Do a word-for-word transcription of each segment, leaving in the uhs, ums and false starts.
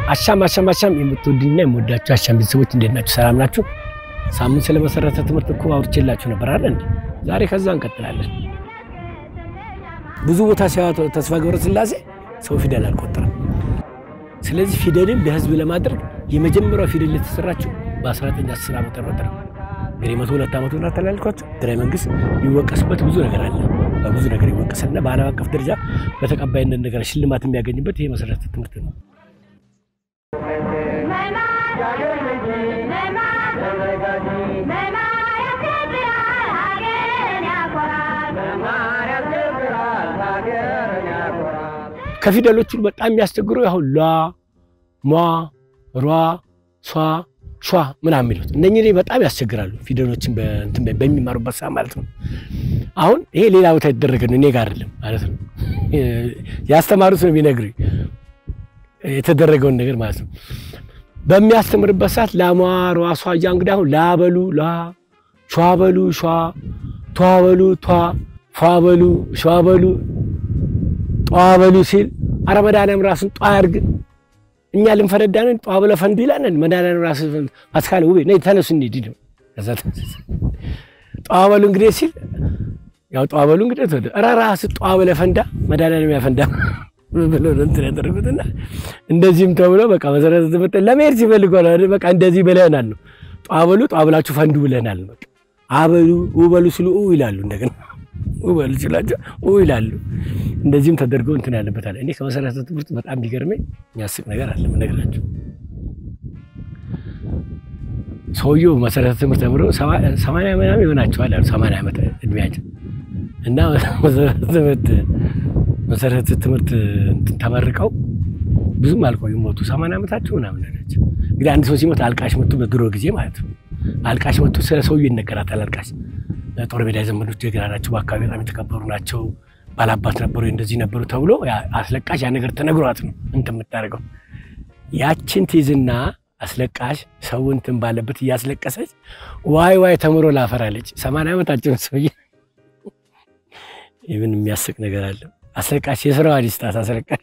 አሻም አሻም አሻም የምትወዱኝና የምወዳችሁ አሻም ቤተሰቦች እንዴት ናችሁ? ሰላም ናችሁ? ሳምንት ስለ መሰረተ ትምህርት እኮ አውርቼላችሁ ነበር አይደል እንዴ? ዛሬ ከዛ እንቀጥላለን። ብዙ ቦታ ሲያወጡ ተስፋ ገብረ ስላሴ ሰው ፊደል አልቆጠረም። ስለዚህ ፊደልን ለህዝብ ለማድረግ የመጀመሪያው ፊደል የተሰራችው በ1910 ዓመተ ምህረት ነው። እንግዲህ መቶ ሁለት ዓመት ሆና ተላልኳችሁ ትግራይ መንግስት ይወቀስበት ብዙ ነገር አለ። በብዙ ነገር ይወቀስና በዓለም አቀፍ ደረጃ በተቀባይነት ነገር ሽልማት የሚያገኝበት ይሄ መሰረተ ትምህርት ነው። ከፊደሎቹ በጣም የሚያስቸግሩ ያው ላ ማ ራ ሷ ሿ ምናምን የሚሉት እነኚህ በጣም ያስቸግራሉ ፊደሎችን በእንትን በሚማሩበት ሰዓት ማለት ነው። አሁን ይሄ ሌላ ቦታ የተደረገ ነው እኔ ጋር አይደለም ማለት ነው። ያስተማሩት ነው የሚነግሩኝ የተደረገውን ነገር ማለት ነው። በሚያስተምርበት ሰዓት ላማሩ አሷያ እንግዲህ አሁን ላበሉ ላ ሿበሉ ሿ ቷበሉ ቷ ፏበሉ ሿበሉ ጧበሉ ሲል አረመዳንም ራሱን ጧ ያርግ እኛ ልንፈረዳነን ጧ ብለ ፈንዱ ይላል መዳናን ራሱ አስካለ ውቤ ነይ ተነሱ እንሂድ ነው ከዛ ጧበሉ እንግዲህ ሲል ያው ጧበሉ እንግዲህ ተወደ አራራስ ጧ ብለ ፈንዳ መዳናንም ያፈንዳ ብሎ እንትን ያደረጉትና እንደዚህም ተብሎ በቃ መሰረተ ትምህርት ለመሄድ ሲፈልጉ በቃ እንደዚህ ብለናል ነው ጧበሉ ጧብላችሁ ፈንዱ ብለናል በቃ አበሉ ውበሉ ሲሉ ኡ ይላሉ እንደገና ውበሉ ሲላቸው ኡ ይላሉ እንደዚህም ተደርጎ እንትን ያለበታል። እኔ ከመሰረተ ትምህርት በጣም ቢገርመኝ የሚያስቅ ነገር አለ መነግራችሁ። ሰውየው መሰረተ ትምህርት ተምሮ ሰማንያ ምናምን ይሆናቸዋል አሉ ሰማንያ ዓመት እድሜያቸው እና መሰረተ ትምህርት መሰረተ ትምህርት ተመርቀው ብዙም አልቆዩም ሞቱ። ሰማንያ ዓመታቸው ምናምን ናቸው። እንግዲህ አንድ ሰው ሲሞት አልቃሽ መጥቶ በድሮ ጊዜ ማለት ነው አልቃሽ መጥቶ ስለ ሰውየው ይነገራታል። አልቃሽ ጦር ሜዳ ዘመዶች ጀግና ናቸው፣ በአካባቢ በጣም የተከበሩ ናቸው፣ ባላባት ነበሩ፣ እንደዚህ ነበሩ ተብሎ አስለቃሽ ያ ነገር ተነግሯት ነው እንትን የምታደርገው። ያችን ትይዝና አስለቃሽ ሰው እንትን ባለበት እያስለቀሰች ዋይ ዋይ ተምሮ ላፈራለች። ሰማንያ ዓመታቸው ሰውዬ ይሄን የሚያስቅ ነገር አለ። አስለቃሽ የሥራዋ ሊስጣት አስለቃሽ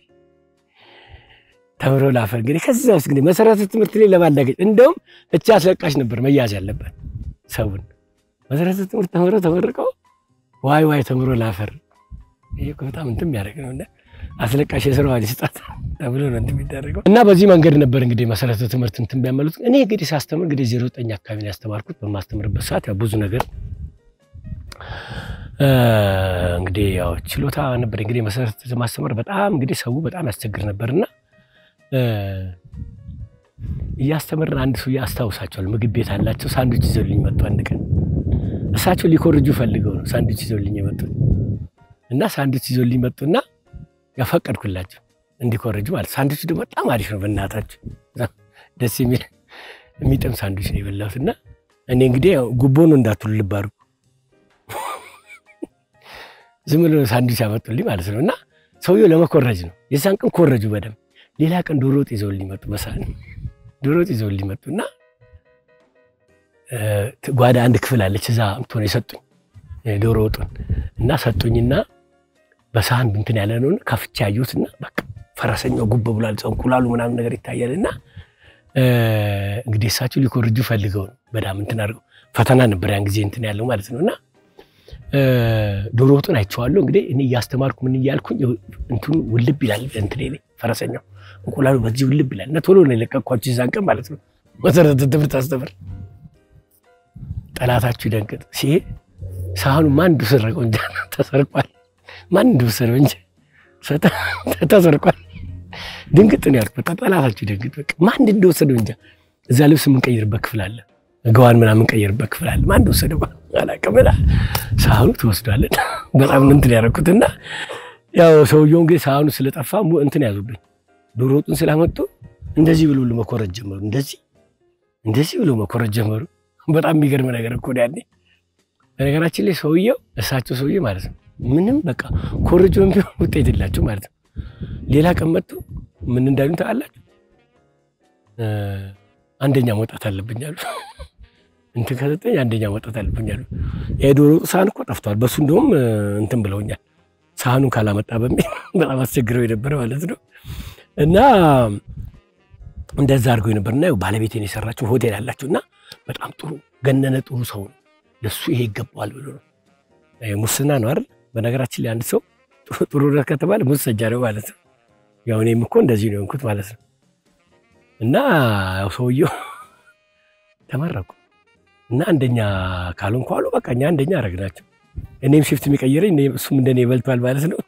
ተምሮ ላፈር እንግዲህ ከዛ ውስጥ እንግዲህ መሰረተ ትምህርት ላይ ለማላገጥ እንደውም እቺ አስለቃሽ ነበር መያዝ ያለበት ሰውን መሰረተ ትምህርት ተምሮ ተመርቀው ዋይ ዋይ ተምሮ ላፈር ይሄ በጣም እንትን የሚያደርግ ነውና አስለቃሽ የሥራዋ ሊስጣት ተብሎ ነው እንትን የሚደረገው። እና በዚህ መንገድ ነበር እንግዲህ መሰረተ ትምህርት እንትን ቢያመሉት። እኔ እንግዲህ ሳስተምር እንግዲህ ዜሮ ዘጠኝ አካባቢ ነው ያስተማርኩት። በማስተምርበት ሰዓት ያው ብዙ ነገር እንግዲህ ያው ችሎታ ነበር እንግዲህ መሰረተ ማስተማር በጣም እንግዲህ ሰው በጣም ያስቸግር ነበርና እያስተምርን አንድ ሰው ያስታውሳቸዋል። ምግብ ቤት አላቸው ሳንድዊች ይዘውልኝ መጡ አንድ ቀን። እሳቸው ሊኮርጁ ፈልገው ነው ሳንድዊች ይዘውልኝ መጡ እና ሳንድዊች ይዘውልኝ መጡና ያፈቀድኩላቸው እንዲኮርጁ ማለት ሳንድዊች ደግሞ በጣም አሪፍ ነው በእናታችሁ ደስ የሚል የሚጥም ሳንድዊች ነው የበላሁትና እኔ እንግዲህ ጉቦ ነው እንዳትሉ ልባሩ ዝም ብሎ ሳንድዊች አመጡልኝ ማለት ነውና ሰውየው ለመኮረጅ ነው። የዛን ቀን ኮረጁ በደም ሌላ ቀን ዶሮ ወጥ ይዘውልኝ መጡ። በሳን ዶሮ ወጥ ይዘውልኝ መጡና ጓዳ አንድ ክፍል አለች እዛ እንትን የሰጡኝ ዶሮ ወጡን እና ሰጡኝና በሳን እንትን ያለ ነው ከፍቻ ያዩትና በቃ ፈረሰኛው ጉብ ብሏል እንቁላሉ ምናምን ነገር ይታያልና እንግዲህ እሳቸው ሊኮርጁ ፈልገው ነው በዳም እንትን አድርገው ፈተና ነበር ያን ጊዜ እንትን ያለው ማለት ነውና ዶሮ ወጡን አይቼዋለሁ። እንግዲህ እኔ ያስተማርኩ ምን ይያልኩኝ እንትኑ ውልብ ይላል እንትን ላይ ፈረሰኛው እንቁላሉ በዚህ ውልብ ይላል እና ቶሎ ነው ለቀቋችሁ ይዛን ቀን ማለት ነው። መሰረተ ትምህርት አስተምር ጠላታችሁ ይደንግጥ ሲሄድ ሳህኑ ማን እንደሰረቀው እንጂ ተሰርቋል። ማን እንደወሰደው እንጂ ሰጣ ተሰርቋል። ድንግጥ ነው ያልኩት ጠላታችሁ ይደንግጥ በቃ ማን እንደወሰደው እንጂ እዛ ልብስ ምን ቀይርበት ክፍል አለ ገዋን ምናምን ቀይርበት ክፍል አለ ማን እንደወሰደው አላቀመላ ሳህኑ ተወስዷል። በጣም እንትን ያረኩትና ያው ሰውየው እንግዲህ ሳህኑ ስለጠፋ እንትን ያዙብኝ ዶሮ ወጡን ስላመጡ እንደዚህ ብሎ ለመኮረጅ ጀመሩ። እንደዚህ እንደዚህ ብሎ መኮረጅ ጀመሩ። በጣም የሚገርም ነገር እኮ ነው ያኔ በነገራችን ላይ ሰውየው እሳቸው ሰውዬ ማለት ነው ምንም በቃ ኮረጆም ቢሆን ውጤት የላቸው ማለት ነው። ሌላ ቀን መጥቶ ምን እንዳሉኝ ታውቃላችሁ? አንደኛ መውጣት አለብኝ አሉ። እንትን ከሰጠኝ አንደኛ መውጣት አለብኝ አሉ። የዶሮ ሳህን እኮ ጠፍቷል በሱ እንደውም እንትን ብለውኛል ሳህኑን ካላመጣ በሚል በጣም አስቸግረው የነበረ ማለት ነው። እና እንደዛ አድርጎ ነበርና ያው ባለቤቴን የሰራችው ሆቴል አላችሁና በጣም ጥሩ ገነነ ጥሩ ሰው ነው ለሱ ይሄ ይገባዋል ብሎ ነው ሙስና ነው አይደል በነገራችን ላይ አንድ ሰው ጥሩ ነው ከተባለ ሙሰጃ ነው ማለት ነው ያው እኔም እኮ እንደዚህ ነው እንኩት ማለት ነው እና ያው ሰውየው ተመረቁ እና አንደኛ ካልሆንኩ አሉ በቃ እኛ አንደኛ አረግናቸው እኔም ሽፍት የሚቀየረኝ እሱም እንደኔ ይበልጣል ማለት ነው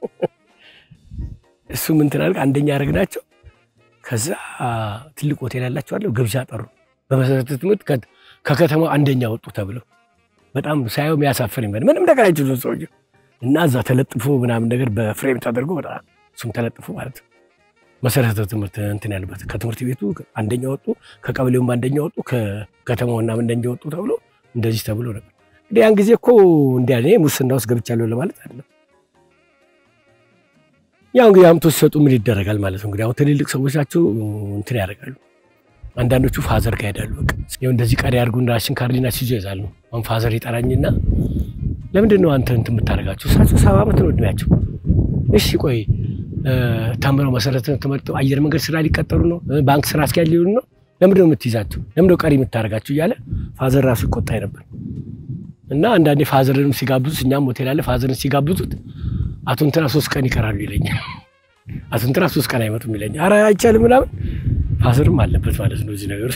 እሱም እንትን አልክ አንደኛ አረግናቸው ከዛ ትልቅ ሆቴል ያላችሁ አለው ግብዣ ጠሩ በመሰረተ ትምህርት ከከተማው አንደኛ ወጡ ተብለው በጣም ሳይው የሚያሳፍር ይመድ ምንም ነገር አይችሉም ሰውየው እና እዛ ተለጥፎ ምናምን ነገር በፍሬም ተደርጎ በጣም እሱም ተለጥፎ ማለት ነው መሰረተ ትምህርት እንትን ያለበት ከትምህርት ቤቱ አንደኛ ወጡ ከቀበሌውም አንደኛ ወጡ ከከተማውና አንደኛ ወጡ ተብሎ እንደዚህ ተብሎ ነበር እንግዲህ ያን ጊዜ እኮ እንዲያኔ ሙስና ውስጥ ገብቻለሁ ለማለት አይደለም ያው እንግዲህ አምቶ ሲሰጡ ምን ይደረጋል ማለት ነው እንግዲህ አሁን ትልልቅ ሰዎች ናቸው እንትን ያደርጋሉ አንዳንዶቹ ፋዘር ጋር ሄዳሉ በቃ ያው እንደዚህ ቀሪ አድርጉና አሽን ካርዲና ሲዞ ይዛሉ አሁን ፋዘር ይጠራኝና ለምንድን ነው አንተ እንትን የምታደርጋቸው እሳቸው ሰባ ዓመት ነው እድሜያቸው እሺ ቆይ ታምረው መሰረተ ትምህርት አየር መንገድ ስራ ሊቀጠሩ ነው ባንክ ስራ አስኪያጅ ሊሆኑ ነው ለምንድን ነው የምትይዛቸው ለምንድን ነው ቀሪ የምታደርጋቸው እያለ ፋዘር ራሱ ይቆጣይ ነበር እና አንዳንዴ ፋዘርንም ሲጋብዙት እኛም ሆቴል አለ ፋዘርን ሲጋብዙት አቶ እንትና ሶስት ቀን ይቀራሉ ይለኛል አቶ እንትና ሶስት ቀን አይመጡም ይለኛል ኧረ አይቻልም ምናምን ፋዘርም አለበት ማለት ነው እዚህ ነገር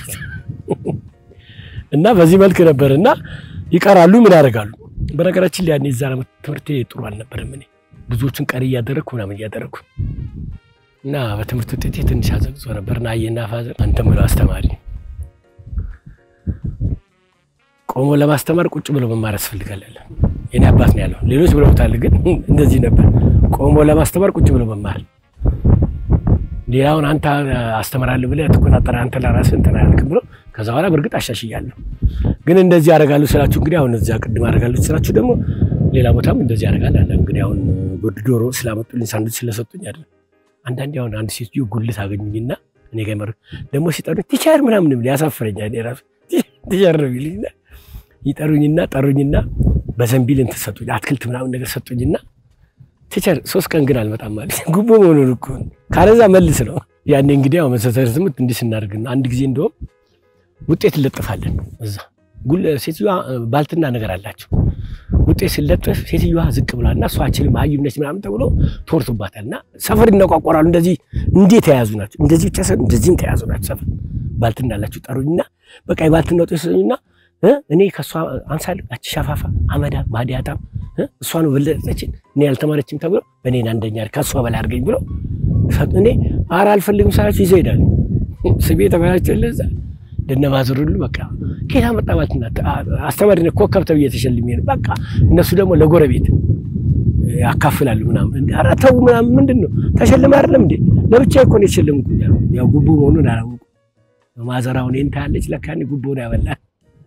እና በዚህ መልክ ነበርና ይቀራሉ ምን ያደርጋሉ በነገራችን ላይ ያኔ እዛ ትምህርት ጥሩ አልነበረም እኔ ብዙዎችን ቀሪ ያደረኩ ምናምን ያደረኩ እና በትምህርት ውጤቴ ትንሽ አዘግዞ ነበርና አየና ፋዘር አንተ ምለው አስተማሪ ቆሞ ለማስተማር ቁጭ ብሎ መማር ያስፈልጋል የኔ አባት ነው ያለው ሌሎች ብለውታል ግን እንደዚህ ነበር ቆሞ ለማስተማር ቁጭ ብሎ መማር ሌላውን አንተ አስተምራለሁ ብለህ ተቆጣጣራ አንተ ለራስህ እንትን አልክ ብሎ ከዛ በኋላ በርግጥ አሻሽያለሁ ግን እንደዚህ ያደርጋሉ ስላችሁ እንግዲህ አሁን እዛ ቅድም ያደርጋሉ ስላችሁ ደግሞ ሌላ ቦታም እንደዚህ ያደርጋል አለ እንግዲህ አሁን ጉድ ዶሮ ስላመጡልኝ ሳንዱች ስለሰጡኝ አይደል አንዳንዴ አሁን አንድ ሴትዮ ጉልት አገኙኝና እኔ ጋር መር ደግሞ ሲጠሩ ቲቸር ምናምን ምን ያሳፍረኛል የራሱ ቲቸር ነው ይልኝና ይጠሩኝና ጠሩኝና በዘንቢል እንትን ሰጡኝ አትክልት ምናምን ነገር ሰጡኝና ቲቸር ሶስት ቀን ግን አልመጣም ማለት ጉቦ ሆኖ ልኩ ካለዛ መልስ ነው ያኔ እንግዲህ አሁን መሰረተ ትምህርት እንዲህ ስናደርግና አንድ ጊዜ እንደው ውጤት ለጥፋለን እዛ ጉል ሴትዮዋ ባልትና ነገር አላችሁ ውጤት ሲለጥፍ ሴትዮዋ ዝቅ ብላና እሷ አችልም ማይም ነች ምናምን ተብሎ ተወርቶባታልና ሰፈር ይነቋቋራሉ እንደዚህ እንዴት ተያዙ ናቸው እንደዚህ ብቻ ሰው እንደዚህም ተያዙ ናቸው ሰፈር ባልትና አላችሁ ጠሩኝና በቃ ባልትና ውጤት ሰጡኝና እኔ ከሷ አንሳል አቺ ሻፋፋ አመዳ ማዲያታ እሷ ነው በለጠችን እኔ ያልተማረችም ተብሎ በኔና አንደኛ ከሷ በላይ አድርገኝ ብሎ እኔ አራ አልፈልግም ሳላችሁ ይዘው ይላሉ ስቤ ተባያቸው ለዛ ደነማዝሩሉ በቃ ከታ መጣባትና አስተማሪነ ኮከብ ተብዬ ተሸልሜ ነው በቃ እነሱ ደግሞ ለጎረቤት ያካፍላሉ ምናምን አራ ተው ምናምን ምንድነው ተሸልማ አይደለም እንዴ ለብቻ እኮ ነው ተሸልምኩ ያው ጉቦ ሆኖ አላውቁ ማዘራው እኔን ታለች ለካኒ ጉቦ ነው ያበላል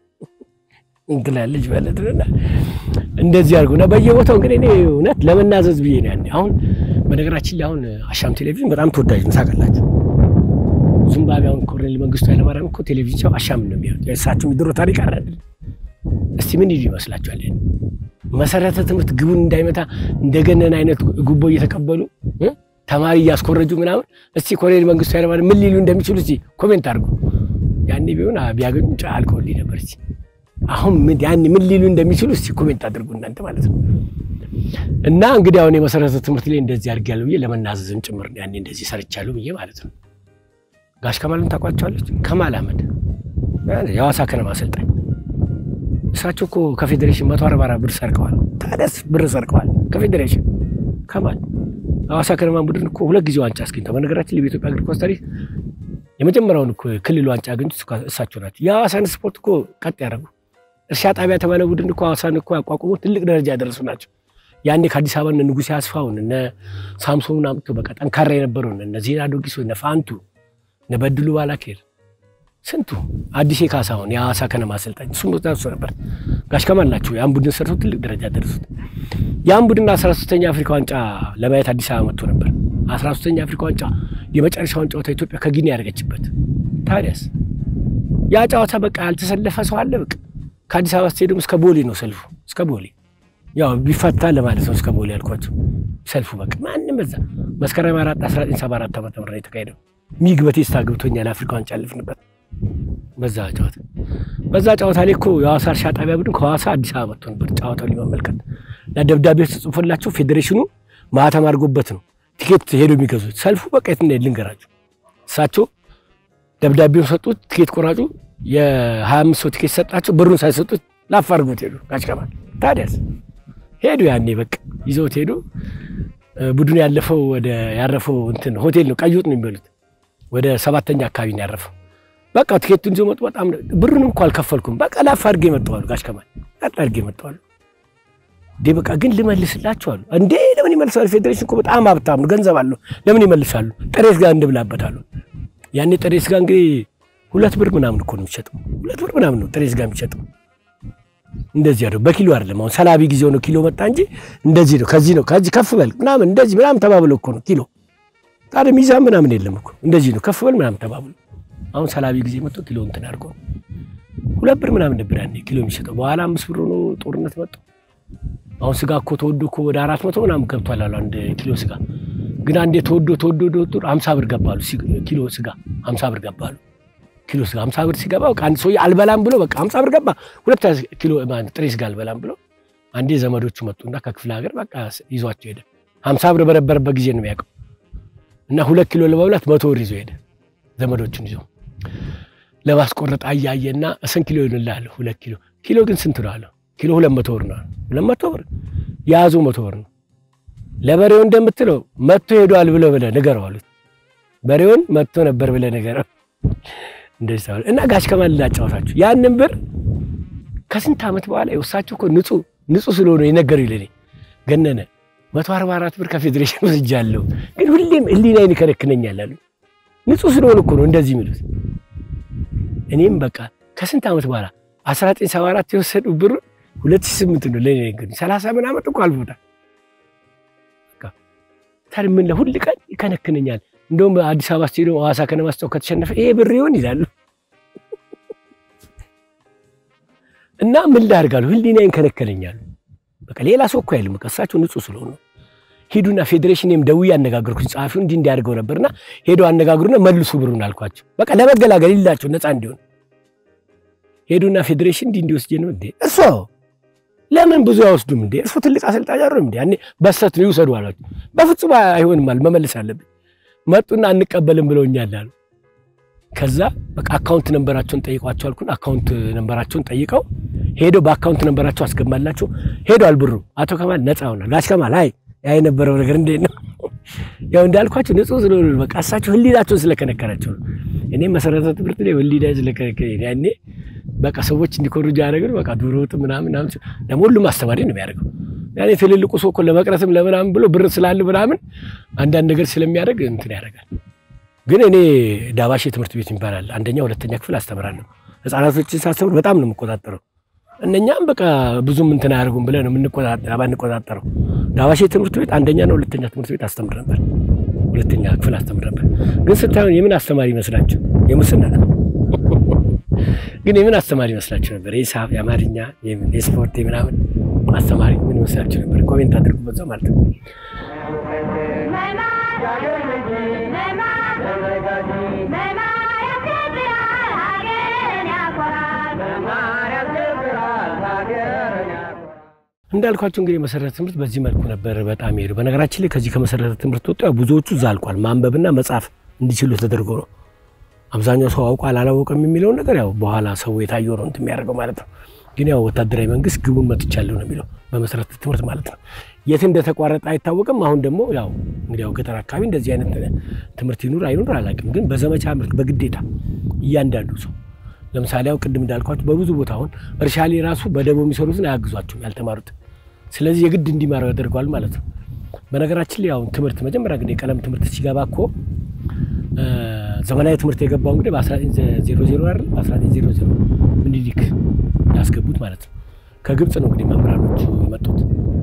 እንትላለች ማለት ነው እንደዚህ አርጎና በየቦታው እንግዲህ እኔ እውነት ለመናዘዝ ብዬ ነው ያኔ አሁን በነገራችን ላይ አሁን አሻም ቴሌቪዥን በጣም ተወዳጅ ነው ታውቃላችሁ ዚምባብዌውን ኮሎኔል መንግስቱ ኃይለማርያም እኮ ቴሌቪዥን አሻም ነው የሚያዩት የእሳቸው ምድሮ ታሪክ አይደል እስቲ ምን ይመስላችኋል መሰረተ ትምህርት ግቡን እንዳይመታ እንደገነነ አይነት ጉቦ እየተቀበሉ ተማሪ ያስኮረጁ ምናምን እስቲ ኮሎኔል መንግስቱ ኃይለማርያም ምን ሊሉ እንደሚችሉ እስቲ ኮሜንት አድርጉ ያኔ ቢሆን ቢያገኙ ጫልቆልኝ ነበር እስቲ አሁን ምን ያኔ ምን ሊሉ እንደሚችሉ እስቲ ኮሜንት አድርጉ እናንተ ማለት ነው እና እንግዲህ አሁን የመሰረተ ትምህርት ላይ እንደዚህ አድርጋለሁ ብዬ ለመናዘዝም ጭምር ያኔ እንደዚህ ሰርቻለሁ ብዬ ማለት ነው ጋሽ ከማልን ታቋጫለች ከማል አመድ ያዋሳ ከነማ አሰልጣኝ እሳቸው እኮ ከፌደሬሽን መቶ አርባ አራት ብር ሰርቀዋል ታደስ ብር ሰርቀዋል ከፌደሬሽን ከማል ያዋሳ ከነማ ቡድን እኮ ሁለት ጊዜ ዋንጫ አስገኝተው በነገራችን ላይ በኢትዮጵያ እግር ኳስ ታሪክ የመጀመሪያውን እኮ ክልል ዋንጫ አገኙት እሳቸው ናቸው ያዋሳን ስፖርት እኮ ቀጥ ያደረጉ እርሻ ጣቢያ ተባለ ቡድን እኮ ያዋሳን እኮ ያቋቁሙ ትልቅ ደረጃ ያደረሱ ናቸው ያኔ ከአዲስ አበባ እነ ንጉስ ያስፋውን እነ ሳምሶን አምጥቶ በቃ ጠንካራ የነበረው እነ ዜና ዶጊሶ እነ ፋንቱ እነ በድሉ ባላኬር ስንቱ አዲስ ካሳውን ያዋሳ ከነማ አሰልጣኝ እሱም ወጣው ነበር ጋሽ ከማል ናቸው ያን ቡድን ሰርተው ትልቅ ደረጃ ደረሱት ያን ቡድን አስራ ሶስተኛ አፍሪካ ዋንጫ ለማየት አዲስ አበባ መጥቶ ነበር አስራ ሶስተኛ አፍሪካ ዋንጫ የመጨረሻው ጨዋታ ኢትዮጵያ ከጊኒ ያደረገችበት ታዲያስ ያ ጨዋታ በቃ ያልተሰለፈ ሰው አለ በቃ ከአዲስ አበባ ስቴዲየም እስከ ቦሌ ነው ሰልፉ እስከ ቦሌ ያው ቢፈታ ለማለት ነው እስከ ቦሌ ያልኳቸው ሰልፉ በቃ ማንንም በዛ መስከረም አራት አስራ ዘጠኝ ሰባ አራት ዓመተ ምህረት የተካሄደው ሚግ በቴስታ ገብቶኛል አፍሪካን ጫልፍንበት በዛ ጨዋታ በዛ ጨዋታ ላይ እኮ የሐዋሳ እርሻ ጣቢያ ቡድን ከሐዋሳ አዲስ አበባ መጥቶ ነበር ጨዋታው ሊመለከት ለደብዳቤ ተጽፎላቸው ፌዴሬሽኑ ማህተም አድርጎበት ነው ቲኬት ሄዶ የሚገዙት ሰልፉ በቃ የት ነው ልንገራችሁ እሳቸው ደብዳቤውን ሰጡት ቲኬት ቆራጩ የ25 ሰው ቲኬት ሰጣቸው ብሩን ሳይሰጡት ላፋርጉት ሄዱ ጋሽከማ ታዲያስ ሄዱ ያኔ በቃ ይዘውት ሄዱ ቡድኑ ያለፈው ወደ ያረፈው እንትን ሆቴል ነው ቀይውጥ ነው የሚበሉት ወደ ሰባተኛ አካባቢ ነው ያረፈው በቃ ቲኬቱን ይዘው መጡ በጣም ብሩንም እንኳን አልከፈልኩም በቃ ላፋርጌ መጣው ጋሽከማ አጣርጌ መጣው ዲ በቃ ግን ልመልስላችሁ አሉ እንዴ ለምን ይመልሳሉ ፌዴሬሽን እኮ በጣም ሀብታም ነው ገንዘብ አለው ለምን ይመልሳሉ ጥሬስ ጋር እንድብላበታሉ ያኔ ጥሬስ ጋር እንግዲህ ሁለት ብር ምናምን እኮ ነው የሚሸጠው ሁለት ብር ምናምን ነው ጥሬስ ጋር የሚሸጠው እንደዚህ አይደል በኪሎ አይደለም አሁን ሰላቢ ጊዜው ነው ኪሎ መጣ እንጂ እንደዚህ ነው ከዚህ ነው ከዚህ ከፍ በል ምናምን እንደዚህ ምናምን ተባብለው እኮ ነው ኪሎ ታዲያ ሚዛን ምናምን የለም እኮ እንደዚህ ነው ከፍ በል ምናምን ተባብለው አሁን ሰላቢ ጊዜ መጥቶ ኪሎ እንትን አድርጎ ሁለት ብር ምናምን ነበር ያኔ ኪሎ የሚሸጠው በኋላ አምስት ብር ነው ጦርነት መጣ አሁን ስጋ እኮ ተወዶ እኮ ወደ አራት መቶ ምናምን ገብቷል አሉ አንድ ኪሎ ስጋ ግን አንዴ ተወዶ ተወዶ ተወዶ ሃምሳ ብር ገባሉ ኪሎ ስጋ ሃምሳ ብር ገባሉ ኪሎ ስጋ ሃምሳ ብር ሲገባ በቃ አንድ ሰው አልበላም ብሎ በቃ ሃምሳ ብር ገባ ሁለት ኪሎ ማለት ጥሬ ስጋ አልበላም ብሎ አንዴ ዘመዶቹ መጡና ከክፍለ ሀገር በቃ ይዟቸው ሄደ ሃምሳ ብር በነበረበት ጊዜ ነው የሚያውቀው እና ሁለት ኪሎ ለመብላት መቶ ብር ይዞ ሄደ ዘመዶቹን ይዞ ለማስቆረጥ አያየና ስንት ኪሎ ይሆንልሃል ሁለት ኪሎ ኪሎ ግን ስንት ነው አለው ኪሎ ሁለት መቶ ብር ነው ሁለት መቶ ብር ያዙ መቶ ብር ነው ለበሬው እንደምትለው መጥቶ ሄዷል ብሎ ብለ ነገረው አሉት በሬውን መጥቶ ነበር ብለ ነገረው እንደዚህ ታውል እና ጋሽ ከማል ላጫውታችሁ ያንን ብር ከስንት አመት በኋላ ይወሳችሁ እኮ ንጹህ ንጹህ ስለሆነ ይነገሩ ይለኔ ገነነ መቶ አርባ አራት ብር ከፌዴሬሽን ወስጃለሁ ግን ሁሌም ህሊናዬን ይከለክነኛል አሉ ንጹህ ስለሆነ እኮ ነው እንደዚህ የሚሉት እኔም በቃ ከስንት አመት በኋላ አስራ ዘጠኝ ሰባ አራት የወሰዱ ብር ሁለት ሺህ ስምንት ነው ለኔ ግን ሰላሳ ምን አመት እኮ አልፎታል በቃ ታዲያ ምን ለሁሉ ቀን ይከነክነኛል እንደውም አዲስ አበባ ስቴዲየም ሐዋሳ ከነማስተው ከተሸነፈ ይሄ ብር ይሆን ይላሉ እና ምን ላድርጋለሁ ህሊናዬን ከነከለኛል በቃ ሌላ ሰው እኮ አይልም ከሳቸው ንጹህ ስለሆነ ሄዱና ፌዴሬሽንም ደውዬ አነጋገርኩኝ ጻፊው እንዲ እንዲያርገው ነበርና ሄዶ አነጋግሩና መልሱ ብሩን አልኳቸው በቃ ለመገላገል ይላቸው ነፃ እንዲሆን ሄዱና ፌዴሬሽን እንዲ እንዲወስድ ነው እንዴ እሱ ለምን ብዙ ያወስዱም እንዴ እሱ ትልቅ አሰልጣኝ አይደለም እንዴ ያኔ በሰት ነው ይወሰዱ አላችሁ በፍጹም አይሆንም ማለት መመለስ አለብኝ መጡና አንቀበልም ብለውኛል አሉ ከዛ በቃ አካውንት ነምበራቸውን ጠይቋቸው አልኩን አካውንት ነምበራቸውን ጠይቀው ሄዶ በአካውንት ነምበራቸው አስገባላቸው ሄዶ አልብሩ አቶ ከማል ነፃ ሆነ ጋሽ ከማል አይ ያ የነበረው ነገር እንዴ ነው ያው እንዳልኳችሁ ንጹህ ስለሆነ በቃ እሳቸው ህሊናቸው ስለከነከራቸው እኔ መሰረተ ትምህርት ላይ ህሊናዬ ስለከነከረኝ ያኔ በቃ ሰዎች እንዲኮርጁ ያደረገው በቃ ዱሮጥ ምናምን ምናምን ደግሞ ሁሉም አስተማሪ ነው የሚያደርገው ያኔ ትልልቁ ሰው እኮ ለመቅረትም ለምናምን ብሎ ብር ስላለ ምናምን አንዳንድ ነገር ስለሚያደርግ እንትን ያደርጋል ግን እኔ ዳባሽ ትምህርት ቤት ይባላል አንደኛ ሁለተኛ ክፍል አስተምራለሁ ህፃናቶችን ሳስተምር በጣም ነው የምቆጣጠረው እነኛም በቃ ብዙም እንትን አያርጉም ብለን ነው የምንቆጣጠረው አባንቆጣጠረው ዳባሽ ትምህርት ቤት አንደኛ ነው ሁለተኛ ትምህርት ቤት አስተምር ነበር ሁለተኛ ክፍል አስተምር ነበር ግን ስታዩን የምን አስተማሪ ይመስላችሁ የሙስና ግን የምን አስተማሪ ይመስላችሁ ነበር የሂሳብ የአማርኛ የምን የስፖርት ምናምን አስተማሪ ምን ይመስላችሁ ነበር ኮሜንት አድርጉበት ዘው ማለት ነው እንዳልኳችሁ እንግዲህ መሰረተ ትምህርት በዚህ መልኩ ነበር በጣም ይሄዱ በነገራችን ላይ ከዚህ ከመሰረተ ትምህርት ወጣው ብዙዎቹ ዛልቋል ማንበብና መጻፍ እንዲችሉ ተደርጎ ነው አብዛኛው ሰው አውቃል አላወቀም የሚለው ነገር ያው በኋላ ሰው የታየው ነው እንትን የሚያደርገው ማለት ነው ግን ያው ወታደራዊ መንግስት ግቡን መጥቻለሁ ነው የሚለው በመሰረተ ትምህርት ማለት ነው የት እንደተቋረጠ አይታወቅም አሁን ደግሞ ያው እንግዲህ ያው ገጠር አካባቢ እንደዚህ አይነት ትምህርት ይኑር አይኑር አላውቅም ግን በዘመቻ መልክ በግዴታ እያንዳንዱ ሰው ለምሳሌ ያው ቅድም እንዳልኳችሁ በብዙ ቦታ አሁን እርሻ ላይ ራሱ በደቦ የሚሰሩትን አያግዟቸውም ያልተማሩት ስለዚህ የግድ እንዲማሩ ያደርጋል ማለት ነው በነገራችን ላይ ያው ትምህርት መጀመሪያ ግን የቀለም ትምህርት ሲገባኮ ዘመናዊ ትምህርት የገባው እንግዲህ በ1900 አይደል በ1900 ምኒልክ ያስገቡት ማለት ነው ከግብጽ ነው እንግዲህ መምህራኖች የመጡት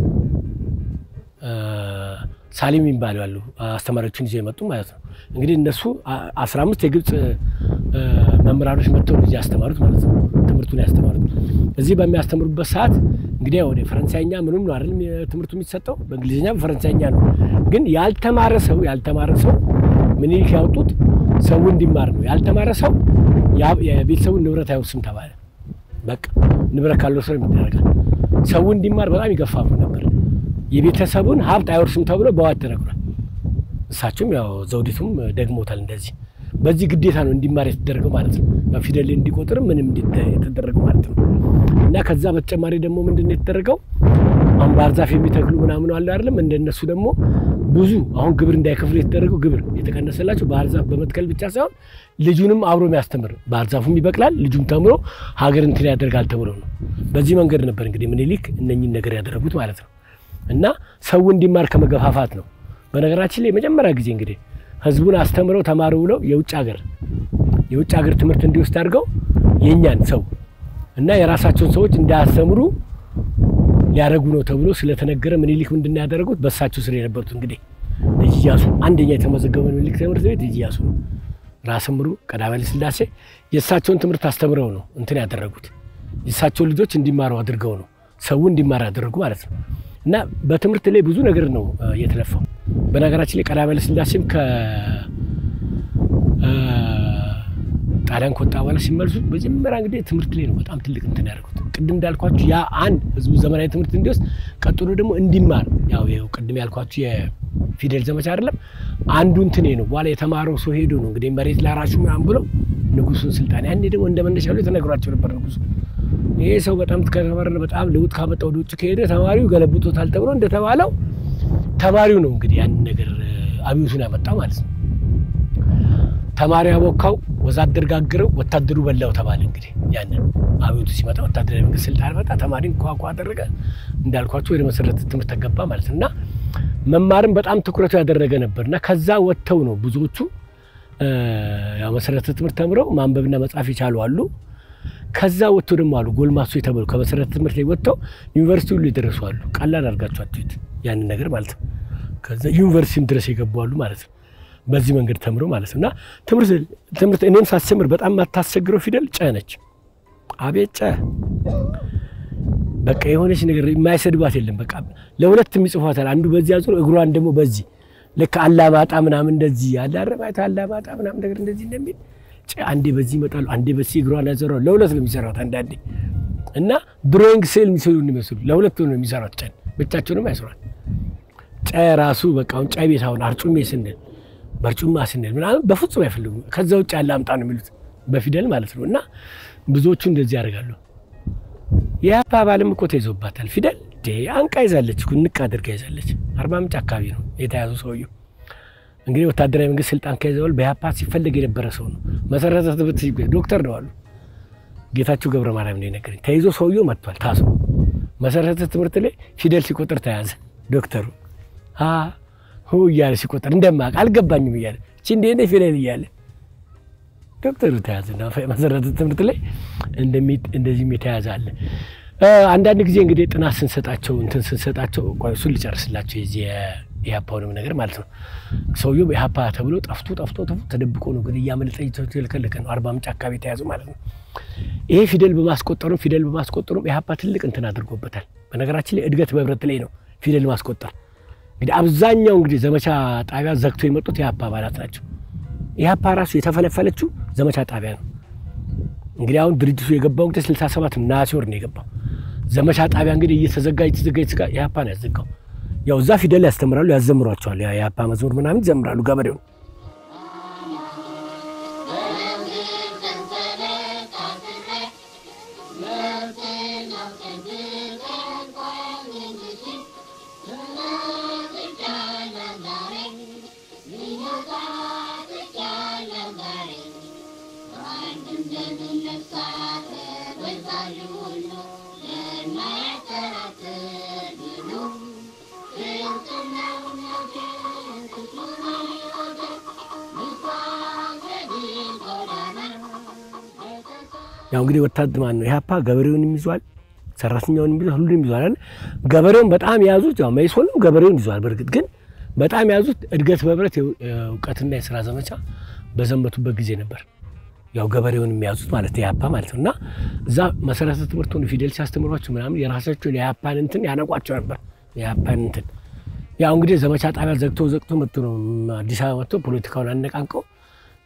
ሳሊም ይባላሉ አስተማሪዎችን ይዘው የመጡ ማለት ነው እንግዲህ እነሱ አስራ አምስት የግብጽ መምህራኖች መጥተው እዚህ ያስተማሩት ማለት ነው ትምህርቱን ያስተማሩት እዚህ በሚያስተምሩበት ሰዓት እንግዲህ ወደ ፈረንሳይኛ ምንም ነው አይደል ትምህርቱ የሚሰጠው በእንግሊዝኛ በፈረንሳይኛ ነው ግን ያልተማረ ሰው ያልተማረ ሰው ምኒልክ ያወጡት ሰው እንዲማር ነው ያልተማረ ሰው የቤተሰቡን ንብረት አይወርስም ተባለ በቃ ንብረት ካለው ሰው የሚደረጋል ሰው እንዲማር በጣም ይገፋፉ ነበር የቤተሰቡን ሀብት አይወርስም ተብሎ በዋት ተነግሯል እሳቸውም ያው ዘውዲቱም ደግሞታል እንደዚህ በዚህ ግዴታ ነው እንዲማር የተደረገው ማለት ነው ያው ፊደል እንዲቆጥር ምንም እንዲተደረገው ማለት ነው እና ከዛ በተጨማሪ ደግሞ ምንድነው የተደረገው አምባር ዛፍ የሚተክሉ ምናምን አለ አይደለም እንደነሱ ደግሞ ብዙ አሁን ግብር እንዳይከፍሉ የተደረገው ግብር የተቀነሰላቸው ባህር ዛፍ በመትከል ብቻ ሳይሆን ልጁንም አብሮ የሚያስተምር ባህር ዛፉም ይበቅላል ልጁም ተምሮ ሀገር እንትን ያደርጋል ተብሎ ነው በዚህ መንገድ ነበር እንግዲህ ምኒልክ እነኚህን ነገር ያደረጉት ማለት ነው እና ሰው እንዲማር ከመገፋፋት ነው በነገራችን ላይ መጀመሪያ ጊዜ እንግዲህ ህዝቡን አስተምረው ተማሩ ብለው የውጭ ሀገር የውጭ ሀገር ትምህርት እንዲወስድ አድርገው የኛን ሰው እና የራሳቸውን ሰዎች እንዳያስተምሩ ያረጉ ነው ተብሎ ስለተነገረ ምኒልክ ምንድነው ያደረጉት በሳቸው ስር የነበሩት እንግዲህ ልጅያሱ አንደኛ የተመዘገበው ምኒልክ ትምህርት ቤት ልጅያሱ ራስምሩ ቀዳማዊ ስላሴ የሳቸውን ትምህርት አስተምረው ነው እንትን ያደረጉት የሳቸው ልጆች እንዲማሩ አድርገው ነው ሰው እንዲማር አደረጉ ማለት ነው እና በትምህርት ላይ ብዙ ነገር ነው የተለፈው በነገራችን ላይ ቀዳማዊ ስላሴም ከ ጣሊያን ኮጣ በኋላ ሲመልሱ በጀመራ እንግዲህ ትምህርት ላይ ነው በጣም ትልቅ እንትን ያደርጉት ቅድም እንዳልኳችሁ ያ አንድ ህዝቡ ዘመናዊ ትምህርት እንዲወስድ ቀጥሎ ደግሞ እንዲማር ያው ያው ቅድም ያልኳችሁ የፊደል ዘመቻ አይደለም አንዱ እንትን ነው በኋላ የተማረው ሰው ሄዶ ነው እንግዲህ መሬት ላራሹ ምናምን ብሎ ንጉሱን ስልጣን ያኔ ደግሞ እንደመነሻው ተነግሯቸው ነበር ንጉሱ ይሄ ሰው በጣም ተከበረና በጣም ለውጥ ካመጣው ወደ ውጭ ከሄደ ተማሪው ገለብጦታል ተብሎ እንደተባለው ተማሪው ነው እንግዲህ ያን ነገር አብዩቱን ያመጣው ማለት ነው ተማሪው ያቦካው ወዛደር ጋግረው ወታደሩ በላው ተባለ እንግዲህ ያንን አብዩቱ ሲመጣ ወታደራዊ መንግስት ስልጣን መጣ ተማሪን ቋቋ አደረገ እንዳልኳችሁ ወደ መሰረተ ትምህርት ተገባ ማለት ነውና መማርም በጣም ትኩረቱ ያደረገ ነበርና ከዛ ወጥተው ነው ብዙዎቹ ያው መሰረተ ትምህርት ተምረው ማንበብና መጻፍ ይቻሉ አሉ ከዛ ወጥተው ደግሞ አሉ ጎልማሶ የተባሉ ከመሰረተ ትምህርት ላይ ወጥተው ዩኒቨርሲቲ ሁሉ ይደርሱ አሉ ቀላል አድርጋችሁ አትዩት ያን ነገር ማለት ነው ከዛ ዩኒቨርሲቲም ድረስ ይገባሉ ማለት ነው በዚህ መንገድ ተምሮ ማለት ነውና ትምህርት ትምህርት እኔም ሳስተምር በጣም ማታስቸግረው ፊደል ጨ ነች አቤት ጨ በቃ የሆነች ነገር የማይሰድባት የለም በቃ ለሁለት የሚጽፏታል አንዱ በዚህ አዙር እግሯን ደግሞ በዚህ ለካ አላማጣ ምናምን እንደዚህ ያላረባታ አላማጣ ምናምን ነገር እንደዚህ እንደሚል ጨ አንዴ በዚህ ይመጣሉ አንዴ በዚህ እግሯን ያዘራው ለሁለት ነው የሚሰራው አንዳንዴ እና ድሮይንግ ሴል የሚሰሩ እንደሚመስሉ ለሁለት ነው የሚሰራው ጨ ብቻቸውንም አይሰራው ጨ ራሱ በቃ አሁን ጨ ቤት አሁን አርጩሜ ስንል በርጩማ ስንል ምናምን በፍጹም አይፈልጉም ከዛ ውጭ ያለ አምጣ ነው የሚሉት በፊደል ማለት ነውና ብዙዎቹ እንደዚህ ያደርጋሉ ያባባልም እኮ ተይዞባታል ፊደል ዴ አንቃ ይዛለች ኩንቃ አድርጋ ይዛለች አርባ ምንጭ አካባቢ ነው የተያዙ ሰውየው እንግዲህ ወታደራዊ መንግስት ስልጣን ከይዘዋል በያፓ ሲፈልግ የነበረ ሰው ነው መሰረተ ትምህርት ዶክተር ነው አሉ ጌታቸው ገብረ ማርያም ነው ነገርኝ ተይዞ ሰውየው መጥቷል ታስሮ መሰረተ ትምህርት ላይ ፊደል ሲቆጥር ተያዘ ዶክተሩ አ ሁ ያለ ሲቆጥር እንደማቅ አልገባኝም ይያለ እቺ እንደ እንደ ፊደል ይያለ ዶክተሩ ተያዘና መሰረተ ትምህርት ላይ እንደሚ እንደዚህ የሚተያዛለ አንዳንድ ጊዜ እንግዲህ ጥናት ስንሰጣቸው እንትን ስንሰጣቸው ቆይሱ ሊጨርስላቸው የዚህ ያፓውንም ነገር ማለት ነው ሰውየው ያፓ ተብሎ ጠፍቶ ጠፍቶ ተደብቆ ነው ግን ያመለጠ ይተከለከ ነው አርባ ምንጭ አካባቢ ተያዙ ማለት ነው ይሄ ፊደል በማስቆጠሩ ፊደል በማስቆጠሩ ያፓ ትልቅ እንትን አድርጎበታል በነገራችን ላይ እድገት በህብረት ላይ ነው ፊደል ማስቆጠር እንግዲህ አብዛኛው እንግዲህ ዘመቻ ጣቢያ ዘግቶ የመጡት ያፓ አባላት ናቸው ያፓ ራሱ የተፈለፈለችው ዘመቻ ጣቢያ ነው እንግዲህ አሁን ድርጅቱ የገባው እንግዲህ ስልሳ ሰባት ናሲዮር ነው የገባው ዘመቻ ጣቢያ እንግዲህ እየተዘጋ እየተዘጋ እየተዘጋ ያፓ ነው ያዘጋው ያው ዛ ፊደል ያስተምራሉ ያዘምሯቸዋል ያፓ መዝሙር ምናምን ይዘምራሉ ገበሬው ያው እንግዲህ ወታደር ማን ነው ያፓ ገበሬውንም ይዟል ሰራተኛውንም ይዟል ሁሉንም ይዟል ገበሬውን በጣም ያዙት ያው ማይሶልም ገበሬውን ይዟል በርግጥ ግን በጣም ያዙት እድገት በህብረት ዕውቀትና የሥራ ዘመቻ በዘመቱበት ጊዜ ነበር ያው ገበሬውን የሚያዙት ማለት ያፓ ማለት ነውና እዛ መሰረተ ትምህርቱን ፊደል ሲያስተምሯቸው ምናምን የራሳቸው ያፓን እንትን ያነቋቸው ነበር ያፓን እንትን ያው እንግዲህ ዘመቻ ጣቢያ ዘግቶ ዘግቶ መጥቶ ነው አዲስ አበባ መጥቶ ፖለቲካውን አነቃንቀው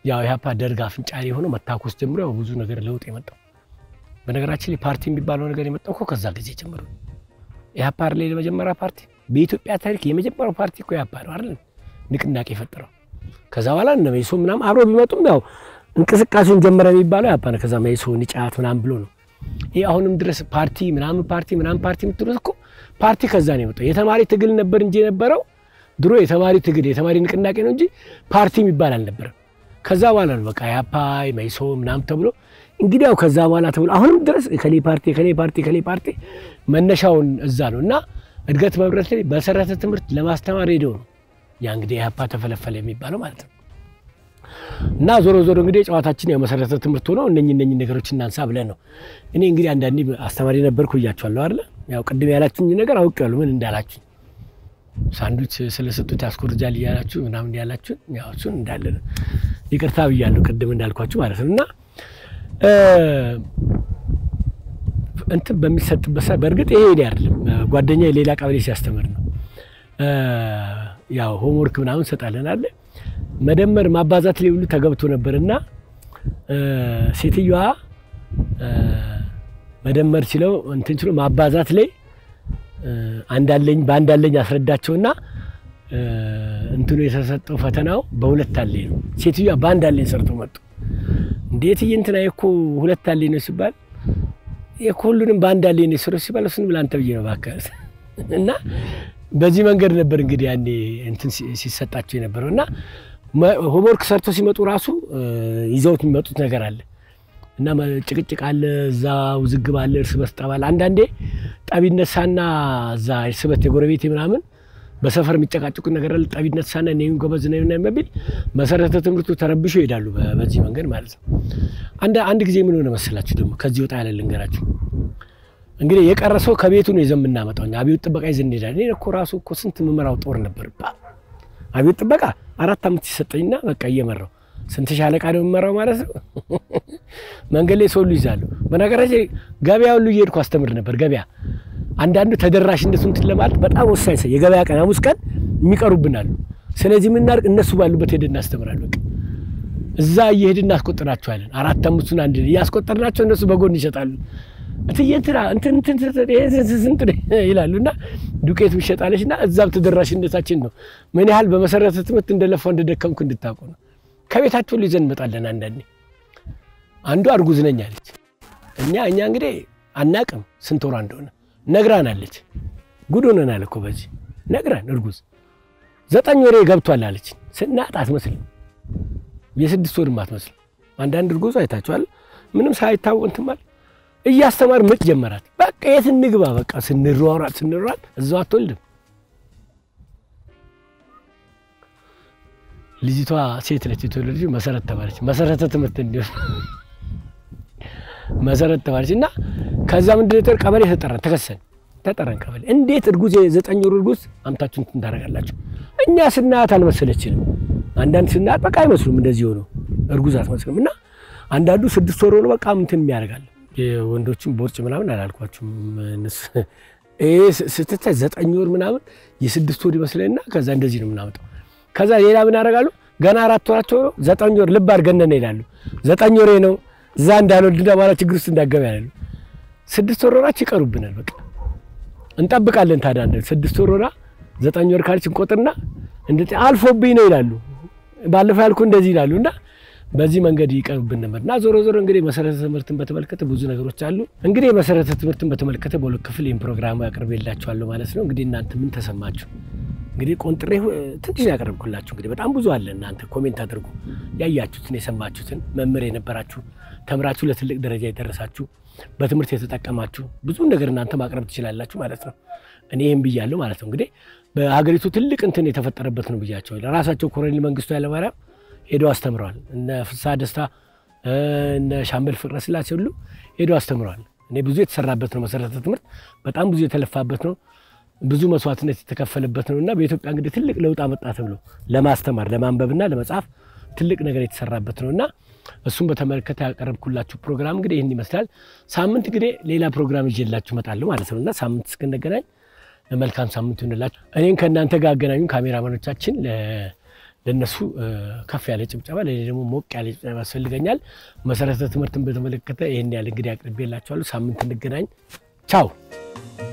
ያው ኢህአፓ ደርግ አፍንጫሪ ሆኖ መታኮስ ጀምሮ ያው ብዙ ነገር ለውጥ የመጣው በነገራችን ላይ ፓርቲ የሚባለው ነገር የመጣው እኮ ከዛ ጊዜ ጀምሮ ኢህአፓ ላይ ለመጀመሪያ ፓርቲ በኢትዮጵያ ታሪክ የመጀመሪያው ፓርቲ እኮ ኢህአፓ ነው አይደል ንቅናቄ ፈጠረው ከዛ በኋላ እነ መይሶ ምናምን አብሮ ቢመጡም ያው እንቅስቃሴውን ጀመረ የሚባለው ኢህአፓ ነው ከዛ መይሶ ንጫት ምናምን ብሎ ነው ይሄ አሁንም ድረስ ፓርቲ ምናምን ፓርቲ ምናምን ፓርቲ የምትሉት እኮ ፓርቲ ከዛ ነው የመጣው የተማሪ ትግል ነበር እንጂ የነበረው ድሮ የተማሪ ትግል የተማሪ ንቅናቄ ነው እንጂ ፓርቲ የሚባል አልነበረም ከዛ በኋላ ነው በቃ ኢህአፓ መይሶ ምናምን ተብሎ እንግዲህ ያው ከዛ በኋላ ተብሎ አሁንም ድረስ ከሌ ፓርቲ ከሌ ፓርቲ ከሌ ፓርቲ መነሻውን እዛ ነውና እድገት መብረት ላይ መሰረተ ትምህርት ለማስተማር ሄደው ነው ያ እንግዲህ ኢህአፓ ተፈለፈለ የሚባለው ማለት ነው እና ዞሮ ዞሮ እንግዲህ ጨዋታችን ያው መሰረተ ትምህርት ሆኖ እነኚህ እነኚህ ነገሮች እናንሳ ብለን ነው እኔ እንግዲህ አንዳንዴ አስተማሪ ነበርኩ እያቻለሁ አይደል ያው ቅድም ያላችሁኝ ነገር አውቀዋለሁ ምን እንዳላችሁ ሳንዱች ስለሰጡት ያስቆርጃል ይያላችሁ ምናምን ያላችሁ ያው እሱን እንዳለ ይቅርታ ብያለሁ ቅድም እንዳልኳችሁ ማለት ነውና እ እንት በሚሰጥበት ሰዓት በርግጥ ይሄ ይሄ አይደለም ጓደኛዬ ሌላ ቀበሌ ሲያስተምር ነው እ ያው ሆምወርክ ምናምን ሰጣለን አይደል መደመር ማባዛት ላይ ሁሉ ተገብቶ ነበርና እ ሴትየዋ እ መደመር ሲለው እንትን ሲለው ማባዛት ላይ አንዳለኝ ባንዳለኝ አስረዳቸውና እንትኑ የተሰጠው ፈተናው በሁለት አለኝ ነው ሴትየዋ ባንዳለኝ ሰርቶ መጡ እንዴት ይንተና እኮ ሁለት አለኝ ነው ሲባል የኮሉንም ባንዳለኝ ነው ሰርቶ ሲባል እሱን ብላንተ ብዬ ነው ባከስ እና በዚህ መንገድ ነበር እንግዲህ ያኔ እንትን ሲሰጣቸው የነበረውና ሆምወርክ ሰርቶ ሲመጡ ራሱ ይዘውት የሚመጡት ነገር አለ እና ጭቅጭቅ አለ እዛ ውዝግብ አለ እርስ በርስ ጠባል አንዳንዴ ጣቢነሳና እዛ እርስ በርስ የጎረቤት ምናምን በሰፈር የሚጨቃጭቁ ነገር አለ ጣቢነሳና ነኝ ጎበዝ ነኝ እና የሚል መሰረተ ትምህርቱ ተረብሾ ይሄዳሉ በዚህ መንገድ ማለት ነው አንድ አንድ ጊዜ ምን ሆነ መሰላችሁ ደግሞ ከዚህ ወጣ ያለ ልንገራችሁ እንግዲህ የቀረሰው ከቤቱ ነው የዘምና መጣውኛ አብዮት ጥበቃ ይዘን ይላል እኔ እኮ ራሱ እኮ ስንት መመራው ጦር ነበር አብዮት ጥበቃ አራት አመት ሲሰጠኝና በቃ እየመራው ስንት ሻለቃ ነው መመራው ማለት ነው መንገድ ላይ ሰው ይዛሉ በነገራችን ገበያው ሁሉ እየሄድኩ አስተምር ነበር ገበያ አንዳንዱ ተደራሽነቱን ለማለት በጣም ወሳኝ ሰው የገበያ ቀን ሐሙስ ቀን የሚቀሩብናል ስለዚህ ምን እናርቅ እነሱ ባሉበት ሄደን እናስተምራለን በቃ እዛ እየሄድን እናስቆጥራቸዋለን አራት አምስቱን አንድ ያስቆጥርናቸው እነሱ በጎን ይሸጣሉ እትየንትራ እንትን እንትን እንትን ይላሉና ዱቄት ይሸጣለሽና እዛም ተደራሽነታችን ነው ምን ያህል በመሰረተ ትምህርት እንደለፈው እንደደከምኩ እንድታውቁ ነው ከቤታቸው ሊዘን መጣለን አንዳንዴ አንዱ አርጉዝ ነኝ አለች እኛ እኛ እንግዲህ አናቅም ስንት ወር እንደሆነ ነግራናለች ጉድ ሆነናል እኮ በዚህ ነግራን እርጉዝ ዘጠኝ ወሬ ገብቷል አለች ስናጣ አትመስልም የስድስት ወር ማትመስል አንዳንድ እርጉዝ አይታችኋል ምንም ሳይታወቅ እንትን ማለት እያስተማር ምጥ ጀመራት በቃ የት እንግባ በቃ ስንሯሯጥ ስንሯሯጥ እዛው አትወልድም ልጅቷ ሴት ነች የተወለደችው መሰረት ተባለች መሰረተ ትምህርት እንዲሁ መሰረት ተባለችና ከዛ ምንድነው ቀበሌ ተጠራ ተከሰን ተጠራን ቀበሌ እንዴት እርጉዝ ዘጠኝ ወር እርጉዝ አምታችሁን ትንታረጋላችሁ እኛ ስናት አልመሰለችንም አንዳንድ ስናት በቃ አይመስሉም እንደዚህ ሆኖ እርጉዝ አትመስልምና አንዳንዱ ስድስት ወር ነው በቃ እንትን የሚያደርጋል የወንዶችን ቦርጭ ምናምን አላልኳችሁም እ ስትታይ ዘጠኝ ወር ምናምን የስድስት ወር ይመስለኝና ከዛ እንደዚህ ነው ምናመጣው ከዛ ሌላ ምን ያደርጋሉ ገና አራት ወራቸው ዘጠኝ ወር ልብ አድርገን ይላሉ ዘጠኝ ወር ነው እዛ እንዳልወልድ ባላ ችግር ውስጥ እንዳገባ ያሉ ስድስት ወር ወራች ይቀሩብናል በቃ እንጠብቃለን ታዲያ እንደ ስድስት ወር ወራ ዘጠኝ ወር ካልች እንቆጥርና እንዴ አልፎብኝ ነው ይላሉ ባለፈው ያልኩ እንደዚህ ይላሉና በዚህ መንገድ ይቀርብብን ነበርና ዞሮ ዞሮ እንግዲህ መሰረተ ትምህርትን በተመለከተ ብዙ ነገሮች አሉ እንግዲህ መሰረተ ትምህርትን በተመለከተ በሁለት ክፍል ኢንፕሮግራሙ ያቀርብላችኋለሁ ማለት ነው እንግዲህ እናንተ ምን ተሰማችሁ እንግዲህ ቆንጥሬ ትንሽ ያቀርብኩላችሁ እንግዲህ በጣም ብዙ አለ እናንተ ኮሜንት አድርጉ ያያችሁትን የሰማችሁትን መምህር የነበራችሁ ተምራችሁ ለትልቅ ደረጃ የደረሳችሁ በትምህርት የተጠቀማችሁ ብዙ ነገር እናንተ ማቅረብ ትችላላችሁ ማለት ነው እኔም ብያለሁ ማለት ነው እንግዲህ በሀገሪቱ ትልቅ እንትን የተፈጠረበት ነው ብያቸው ለራሳቸው ኮሎኔል መንግስቱ ያለማርያም ሄዶ አስተምሯል እነ ፍሳ ደስታ እነ ሻምበል ፍቅረ ስላሴ ሁሉ ሄዶ አስተምሯል እኔ ብዙ የተሰራበት ነው መሰረተ ትምህርት በጣም ብዙ የተለፋበት ነው ብዙ መስዋዕትነት የተከፈለበት ነውና በኢትዮጵያ እንግዲህ ትልቅ ለውጥ አመጣ ተብሎ ለማስተማር ለማንበብና ለመጻፍ ትልቅ ነገር የተሰራበት ነውና እሱን በተመለከተ ያቀርብኩላችሁ ፕሮግራም እንግዲህ ይሄን ይመስላል ሳምንት እንግዲህ ሌላ ፕሮግራም ይዤላችሁ መጣለሁ ማለት ነውና ሳምንት እስከነገናኝ መልካም ሳምንት ይሁንላችሁ እኔን ከእናንተ ጋር አገናኙ ካሜራማኖቻችን ለነሱ ከፍ ያለ ጭብጨባ ለኔ ደግሞ ሞቅ ያለ ጭብጨባ ያስፈልገኛል መሰረተ ትምህርትን በተመለከተ ይሄን ያለ እንግዲህ አቅርቤላችኋለሁ ሳምንት እንገናኝ ቻው